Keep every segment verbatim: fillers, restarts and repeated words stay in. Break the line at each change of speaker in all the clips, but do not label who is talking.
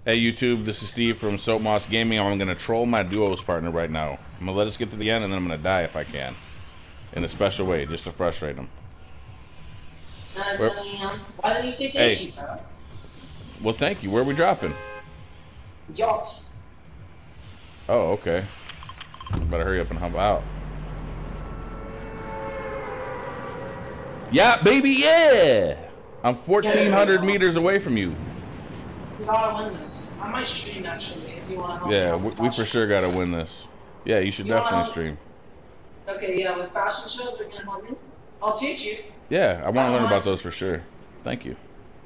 Hey YouTube, this is Steve from Soap Moss Gaming. I'm gonna troll my duos partner right now. I'm gonna let us get to the end and then I'm gonna die if I can. In a special way, just to frustrate him.
Uh, Why didn't you say thank hey. you, bro?
Well, thank you. Where are we dropping?
Yacht.
Oh, okay. Better hurry up and hop out. Yeah, baby, yeah! I'm fourteen hundred meters away from you.
We gotta win this. I might stream actually if you wanna help
yeah,
me.
Yeah, we, we for sure gotta win this. Yeah, you should you definitely stream.
Okay, yeah, with fashion shows, are you gonna help me? I'll teach you.
Yeah, I wanna I learn about those for sure. Thank you.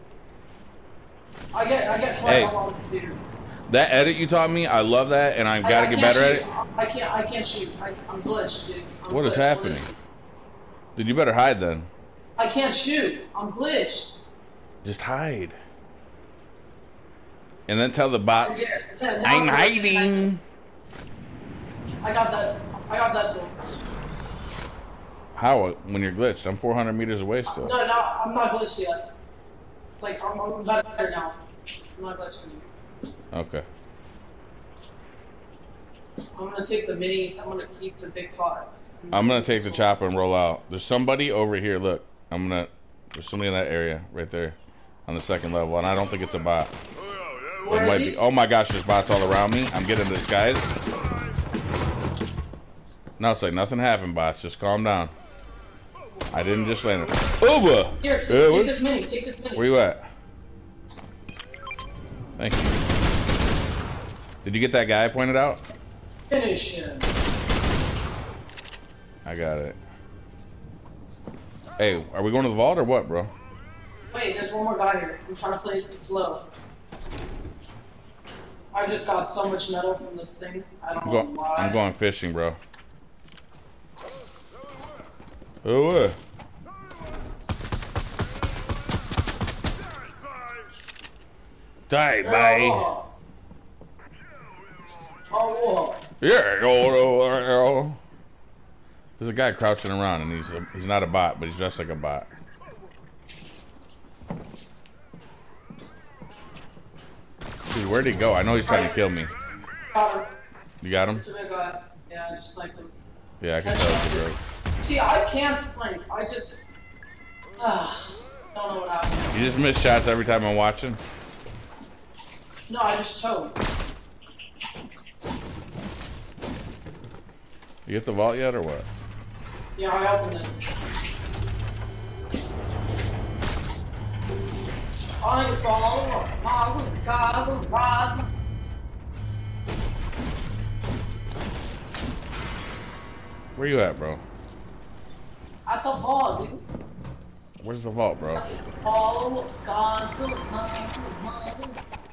I get, I get quite
hey,
a lot of computer.
That edit you taught me, I love that, and I gotta I, I get better
shoot.
at it.
I can't, I can't shoot. I, I'm glitched, dude. I'm
what
glitched.
is happening? What is Dude, you better hide then.
I can't shoot. I'm glitched.
Just hide. And then tell the bot,
yeah, yeah,
I'm hiding.
I got that. I got that door.
How? When you're glitched? I'm four hundred meters away still.
No, no, I'm not glitched yet. Like, I'm, I'm better now. I'm not glitched anymore.
Okay.
I'm gonna take the minis. I'm gonna keep the big pots.
I'm, I'm gonna take the chopper and roll out. There's somebody over here. Look, I'm gonna. There's somebody in that area right there, on the second level, and I don't think it's a bot.
Where
it might
he?
be. Oh my gosh, there's bots all around me. I'm getting disguised. No, it's like nothing happened, bots. Just calm down. I didn't just land it. Over.
Here, take, uh, take this mini. Take this mini.
Where you at? Thank you. Did you get that guy I pointed out?
Finish him.
I got it. Hey, are we going to the vault or what, bro?
Wait, there's one more guy here. I'm trying to play this slow. I just got so much metal from this thing. I don't
I'm
know
going,
why.
I'm going fishing, bro. Oh, uh. Die, bye.
Oh, oh.
Yeah, oh, oh, oh. There's a guy crouching around, and he's a, he's not a bot, but he's dressed like a bot. Dude, where'd he go? I know he's trying to kill me.
Got him.
You got him?
Guy. Yeah, I just sniped him.
Yeah, I can tell it's a joke.
See, I can't snipe. I just uh, don't know what happened.
You just miss shots every time I'm watching?
No, I just choked.
You get the vault yet, or what?
Yeah, I opened it. I think it's all over. Awesome, awesome, awesome.
Where you at, bro?
At the vault, dude.
Where's the vault, bro?
It's all over. Godzilla, Godzilla, Godzilla.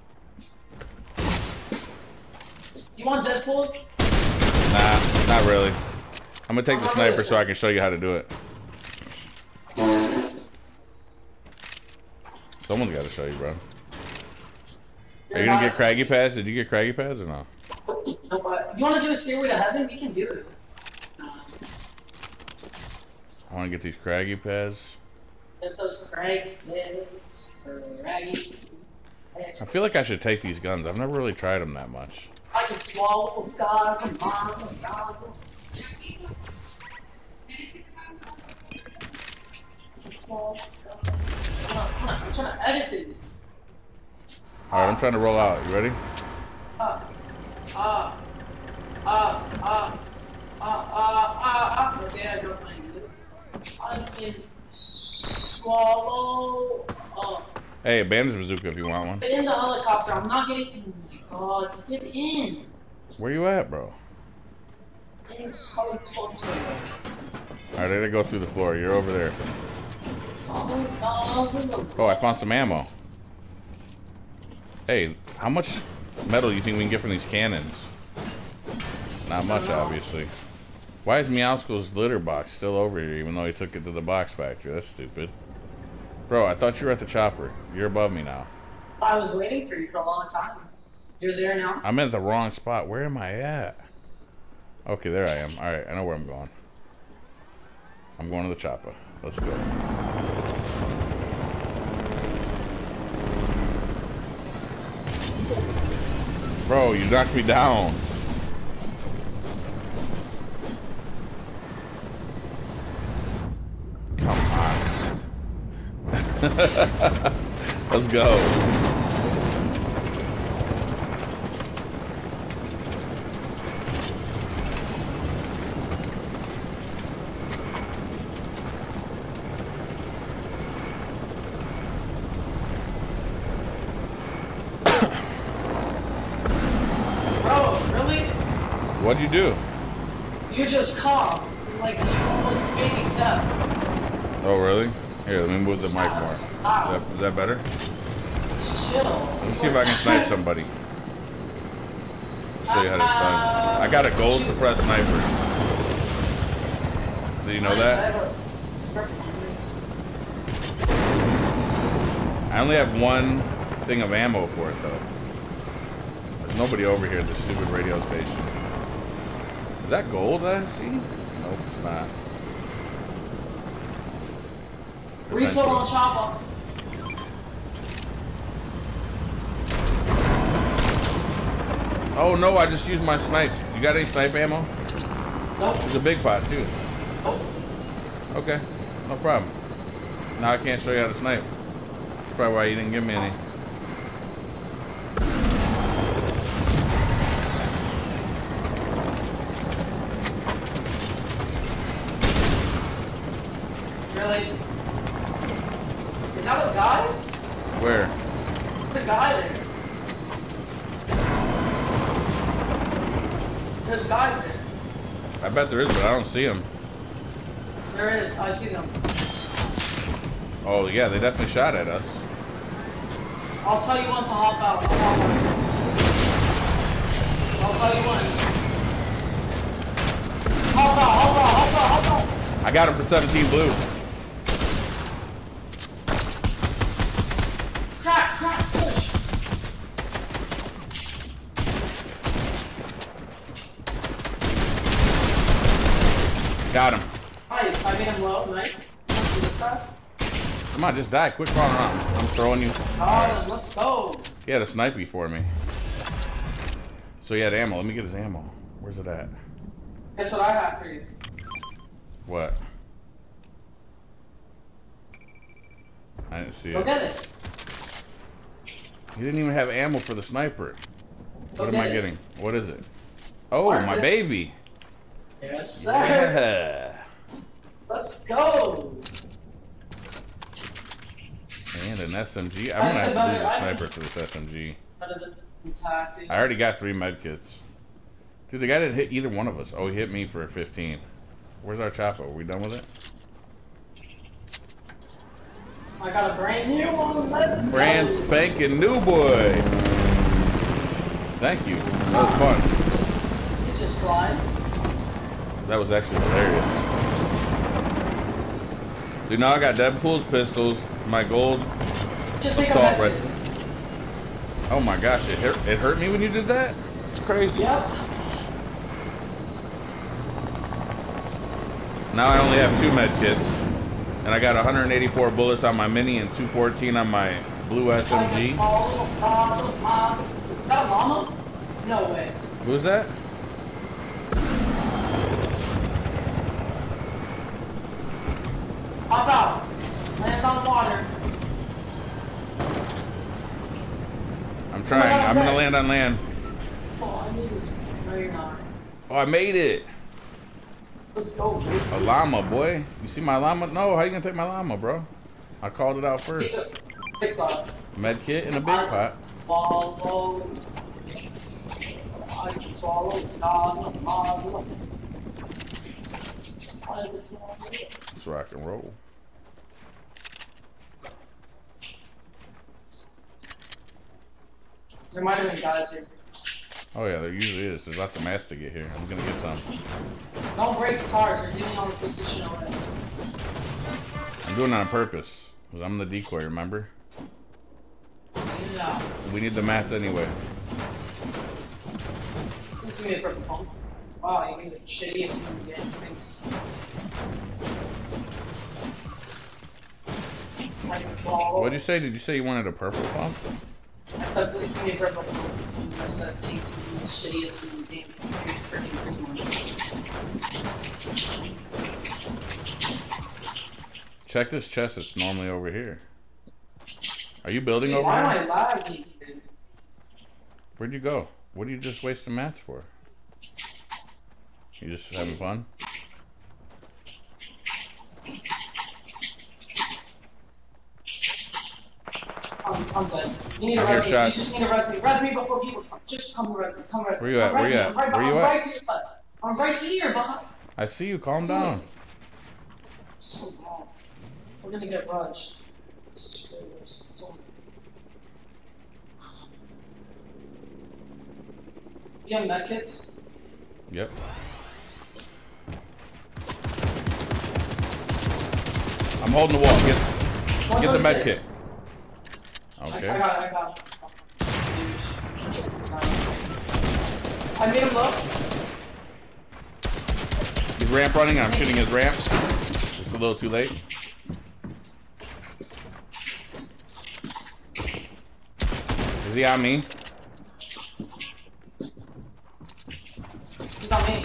You want Deadpools?
Nah, not really. I'm gonna take the sniper so I can show you how to do it. Someone's gotta show you, bro. Are you gonna get craggy pads? Did you get craggy pads or no?
No, but you wanna do a stairway to heaven? We can do it.
I wanna get these craggy pads.
Get those craggy pads. Craggy.
I feel like I should take these guns. I've never really tried them that much.
I can swallow guys and bombs and guys. I'm trying to edit these.
Alright, I'm trying to roll out. You ready?
Uh, uh, uh, uh, uh, uh, uh, uh. Okay, I got my good. I can swallow up.
Hey, abandoned bazooka if you want one.
Get in the helicopter. I'm not getting. Oh God, get in.
Where you at, bro?
In the helicopter.
Alright, I gotta go through the floor. You're over there. Oh, I found some ammo. Hey, how much metal do you think we can get from these cannons? Not much, obviously. Why is Meowskull's litter box still over here, even though he took it to the box factory? That's stupid. Bro, I thought you were at the chopper. You're above me now.
I was waiting for you for a long time. You're there now?
I'm at the wrong spot. Where am I at? Okay, there I am. Alright, I know where I'm going. I'm going to the chopper. Let's go. Bro, you knocked me down. Come on. Let's go. What'd you do?
You just coughed. Like you almost faking death.
Oh, really? Here, let me move the mic more. Is that, is that better?
Chill.
Let me see if I can snipe somebody. Show you how to snipe. I got a gold suppressed sniper. Did you know that? I only have one thing of ammo for it, though. There's nobody over here at the stupid radio station. Is that gold that I see? Nope, it's not.
Refill on chopper.
Oh no, I just used my snipes. You got any snipe ammo?
Nope.
There's a big pot too.
Nope.
Okay, no problem. Now I can't show you how to snipe. That's probably why you didn't give me any.
Really? Is that a guy?
Where?
The guy there. There's guys there.
I bet there is, but I don't see them.
There is. I see them.
Oh yeah, they definitely shot at us.
I'll tell you when to hop out. I'll hop out. I'll tell you when. Hop out, hop out, hop out, hop out.
I got him for seventeen blue.
Crack, crack, push.
Got him.
Nice, I made him low. Nice. Let's do this guy.
Come on, just die. Quit crawling around. I'm throwing you.
Got him. Let's go.
He had a snipey for me. So he had ammo. Let me get his ammo. Where's it at?
Guess what I have for you?
What? I didn't see
Go
it.
get it.
You didn't even have ammo for the sniper.
Go
What
get
am I
it.
getting? What is it? Oh,
Mark
my
it.
baby.
Yes, sir.
Yeah.
Let's go.
And an S M G. I'm gonna have to use a sniper for this S M G.
Better than attacking.
I already got three med kits. Dude, the guy didn't hit either one of us. Oh, he hit me for a fifteen. Where's our chopper? Are we done with it?
I got a brand new one. Let's
Brand
go.
spanking new boy. Thank you. That was fun.
You just fly.
That was actually hilarious. Dude, now I got Deadpool's pistols, my gold
Just take a
assault
med
rifle. Oh my gosh, it hurt, it hurt me when you did that? It's crazy.
Yep.
Now I only have two med kits. And I got one hundred eighty-four bullets on my mini and two fourteen on my blue S M G.
Is that a llama? No way.
Who's that?
Hop out. Land on water.
I'm trying.
God,
I'm gonna
okay.
land on land.
Oh, I made it. No, you're not.
Oh, I made it.
Let's go, dude.
A llama, boy. You see my llama? No, how you gonna take my llama, bro? I called it out first.
Big pot.
Med kit and a big pot.
Swallow. I can swallow. Nah, nah, nah. I can swallow.
Let's rock and roll.
There might have been guys here.
Oh yeah, there usually is. There's lots of mats to get here. I'm gonna get some.
Don't break the cars. They're getting on the position already.
I'm doing it on purpose. Because I'm the decoy, remember?
Yeah.
We need the mats anyway.
Just give me a purple pump. Wow, you need the shittiest thing to get. Thanks. I can swallow.
What'd you say? Did you say you wanted a purple pump?
I So please give me a purple. There's that thing the shittiest in the game. Freaking
Check this chest that's normally over here. Are you building
Dude,
over
why
here?
am I lagging?
Where'd you go? What are you just wasting mats for? You just having fun?
I'm, I'm dead. You need
I
to
hear
res me. You
shots.
just need to res me. Res me before people come. Just come res me. Come res me.
Where you at?
Come
Where
res
you
me.
at?
I'm right,
Where
I'm
you
right
at?
to your left. I'm right here, behind.
I see you. Calm down.
So long. We're gonna get rushed. You have medkits?
Yep. I'm holding the wall. Get, get the med kit. Okay.
I, I got it, I got it. I made him low.
He's ramp running. I'm shooting his ramp. It's a little too late. Is he on me?
He's on me.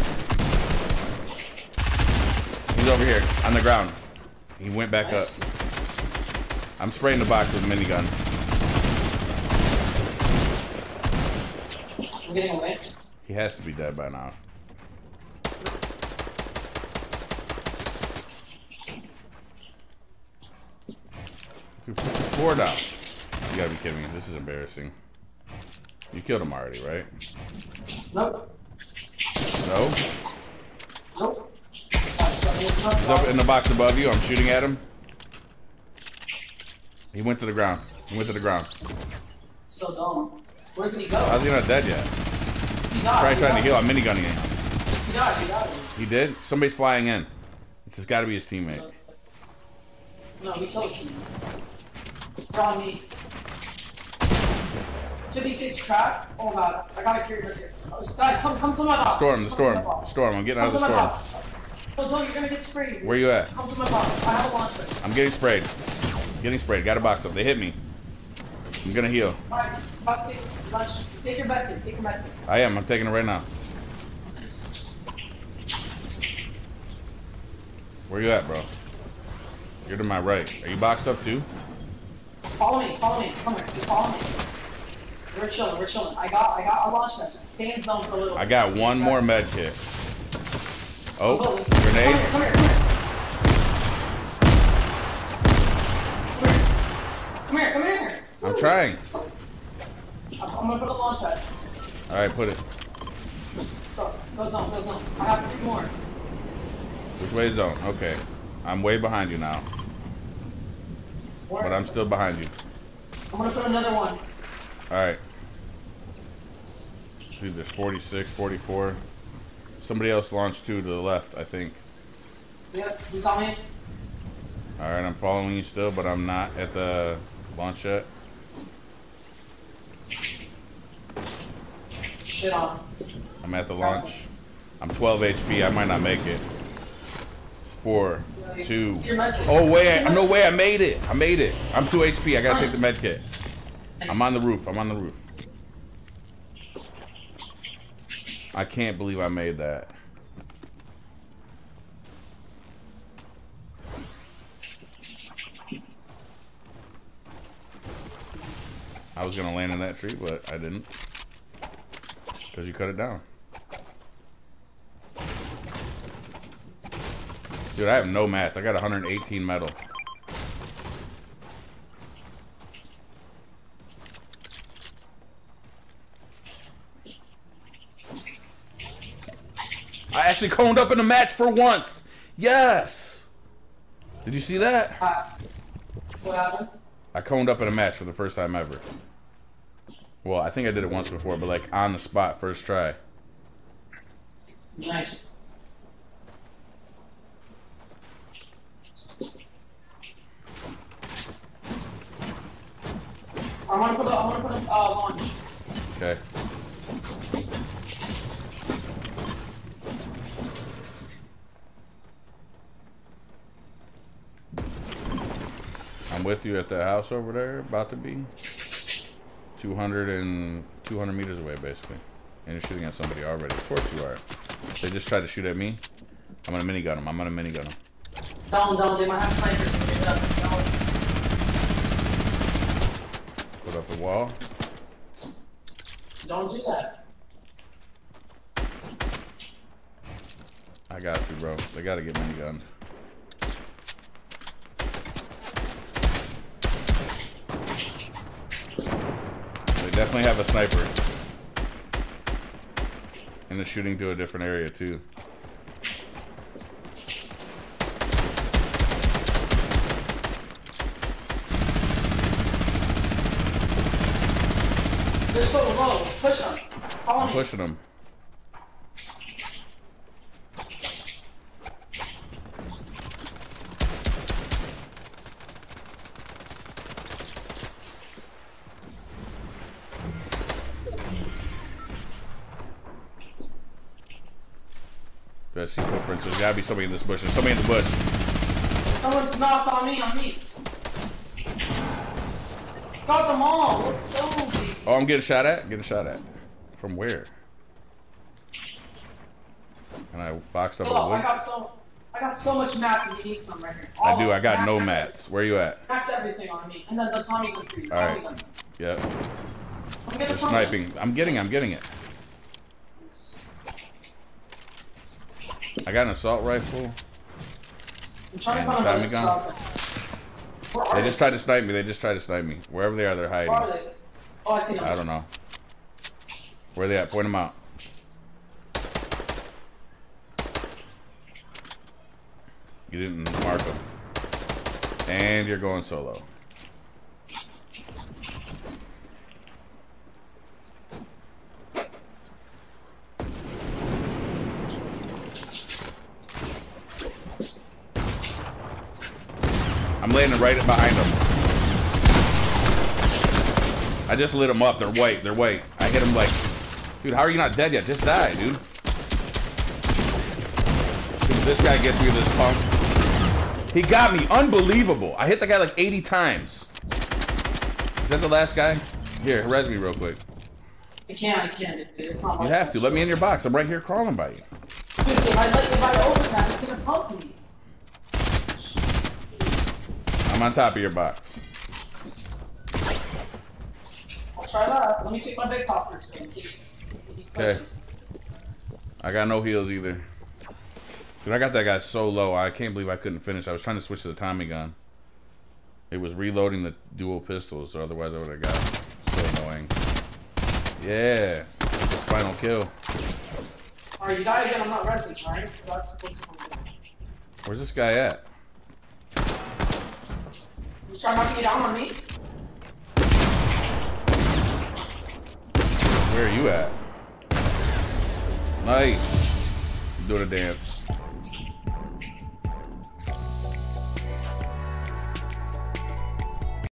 He's over here on the ground. He went back
Nice.
up. I'm spraying the box with a minigun.
I'm getting away.
He has to be dead by now. Four down. You gotta be kidding me. This is embarrassing. You killed him already, right?
Nope.
No?
Nope.
He's up in the box above you. I'm shooting at him. He went to the ground. He went to the ground.
So dumb. Where did he go?
How's he not dead yet?
He died.
Try
he
trying
died.
to heal. I'm minigunning him.
He died. He died.
He did? Somebody's flying in. It's just gotta be his teammate.
No, he killed him. They're on me. fifty-six crack. Oh god, I gotta carry my kids. Guys, come, come to my box.
Storm, the
Come
storm,
to my box.
storm. I'm getting out
Come
of
to
the
my
storm.
box. Don't, don't, you're gonna get sprayed.
Where you at?
Come to my box. I have a launch pad.
I'm getting sprayed. Getting sprayed. Got a box up. They hit me. I'm gonna heal.
Alright, about to take this lunch. Take your medkit. Take your medkit.
I am. I'm taking it right now.
Nice.
Where you at, bro? You're to my right. Are you boxed up too?
Follow me. Follow me. Come here. Just follow me. We're chilling. We're chilling. I got. I got a launch pad. Just stay in zone for a little.
I
bit.
got
Stay
one
in
more
guys.
med kit. Oh,
Come here.
grenade.
Come here. Come here. Come here. Come here. Come here.
I'm trying.
I'm, I'm gonna put a launch pad.
All right, put it.
Let's go. Go zone. Go zone. I have three more.
Which way zone? Okay. I'm way behind you now,
Where?
but I'm still behind you.
I'm gonna put another one.
All right. Dude, there's forty-six, forty-four. Somebody else launched two to the left, I think.
Yep. You saw me.
All right, I'm following you still, but I'm not at the launch yet.
Shit on.
I'm at the launch. I'm twelve H P. I might not make it. Four, two.
Your medkit.
Oh wait! I, no way! I made it! I made it! I'm two H P. I gotta take the med kit. I'm on the roof. I'm on the roof. I can't believe I made that. I was gonna land in that tree, but I didn't. Because you cut it down. Dude, I have no mats. I got one hundred eighteen metal. I actually coned up in a match for once. Yes. Did you see that?
Uh, what happened?
I coned up in a match for the first time ever. Well, I think I did it once before, but like on the spot, first try.
Nice. I want to put a, I want to put a uh, launch.
Okay. I'm with you at the house over there, about to be. two hundred and two hundred meters away, basically. And you're shooting at somebody already. Of course you are. They just tried to shoot at me. I'm gonna minigun them. I'm gonna minigun them.
Don't, don't. They might have snipers.
Put up a wall.
Don't do that.
I got you, bro. They gotta get minigunned. They definitely have a sniper. And they're shooting to a different area, too.
They're so low. Push them. Follow
I'm
me.
pushing them. Do I see footprints? There's gotta be somebody in this bush. There's somebody in the bush.
Someone's knocked on me, on me. Got them all. Let's go, baby.
Oh, I'm getting shot at? Getting shot at. From where? And I boxed up
Oh,
a
I
wood?
got so, I got so much mats if you need some right here.
I
All
do. I got
max,
no
max,
mats. Where you at?
Max everything on me. And then the Tommy gun for you. Tommy
Alright.
gun.
Yep.
I'm
They're
gonna Tommy
sniping. I'm getting I'm getting it. I got an assault rifle.
I'm trying
And
to find
Tommy
another
gun.
shotgun. Where are
They just tried to snipe me. They just tried to snipe me. Wherever they are, they're
Where are
hiding.
they? Oh, I see them.
I don't know. Where are they at? Point them out. You didn't mark them. And you're going solo. I'm landing right behind them. I just lit them up. They're white. They're white. I hit them like... Dude, how are you not dead yet? Just die, dude. Dude, this guy gets me this pump. He got me. Unbelievable. I hit the guy like eighty times. Is that the last guy? Here, res me real quick.
I can't, I can't. It's not my
You have to. Let me in your box. I'm right here crawling by you.
Dude, if I, let, if I open that, it's gonna pump me.
I'm on top of your box.
I'll try that. Let me take my big pop first, in case.
Okay. I got no heals either. Dude, I got that guy so low. I can't believe I couldn't finish. I was trying to switch to the Tommy gun. It was reloading the dual pistols, so otherwise I would have got it. So annoying. Yeah. Final kill.
Alright, you die again. I'm not resting, alright?
Where's this guy at?
You try knocking me down on me?
Where are you at? Nice. Doing a dance.